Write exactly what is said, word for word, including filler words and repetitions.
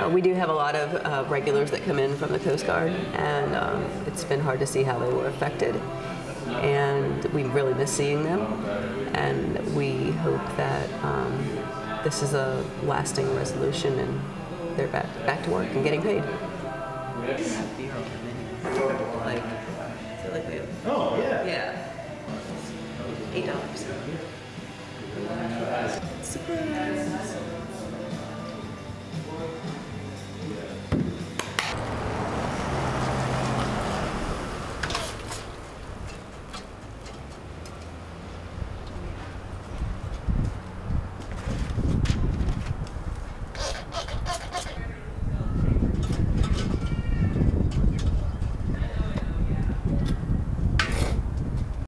Uh, we do have a lot of uh, regulars that come in from the Coast Guard, and um, it's been hard to see how they were affected. And we really miss seeing them, and we hope that um, this is a lasting resolution and they're back, back to work and getting paid. Like, I feel like we have, oh, yeah. Yeah. Eight dollars. Surprise.